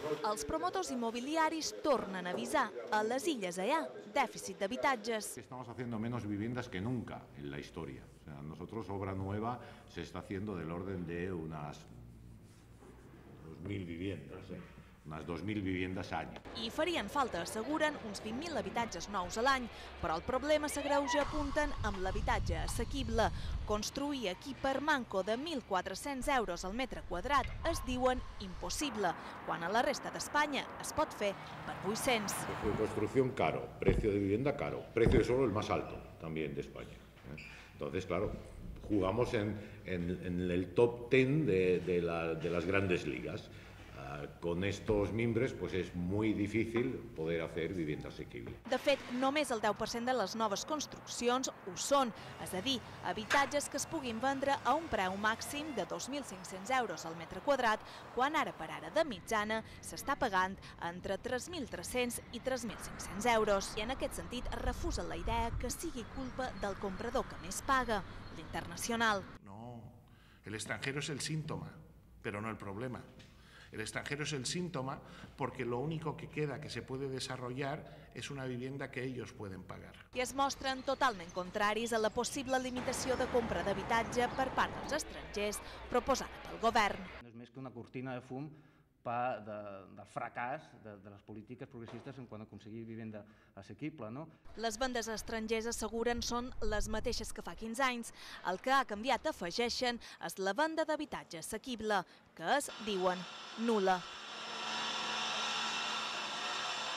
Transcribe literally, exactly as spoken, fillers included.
Els promotors immobiliaris tornen a avisar. A les Illes hi ha dèficit d'habitatges. Estamos haciendo menos viviendas que nunca en la historia. O sea, nosotros obra nueva se está haciendo del orden de unas dos mil viviendas, ¿eh? unas dos mil viviendas any. I farien falta, asseguren, uns vint mil habitatges nous a l'any, però el problema s'agreuja, apunten, amb l'habitatge assequible. Construir aquí per manco de mil quatre-cents euros al metre quadrat es diuen impossible, quan a la resta d'Espanya es pot fer per vuit-cents. Precio de construcción caro, precio de vivienda caro, precio de suelo el más alto también de España. ¿eh? Entonces, claro, jugamos en, en, en el top ten de, de, la, de las grandes ligas. Con estos mimbres pues és molt difícil poder hacer vivienda asequible. De fet, només el deu per cent de les noves construccions ho són, és a dir, habitatges que es puguin vendre a un preu màxim de dos mil cinc-cents euros al metre quadrat, quan ara per ara de mitjana s'està pagant entre tres mil tres-cents i tres mil cinc-cents euros. I en aquest sentit refusen la idea que sigui culpa del comprador que més paga, l'Internacional. No, el extranjero es el síntoma, pero no el problema. El extranjero es el síntoma porque lo único que queda que se puede desarrollar es una vivienda que ellos pueden pagar. I es mostren totalment contraris a la possible limitació de compra d'habitatge per part dels estrangers proposada pel govern. No és més que una cortina de fum pa de, del fracàs de, de les polítiques progressistes en quant a aconseguir vivenda assequible. No? Les vendes estrangers, asseguren, són les mateixes que fa quinze anys. El que ha canviat, afegeixen, és la venda d'habitatge assequible, que és, diuen, nul·la.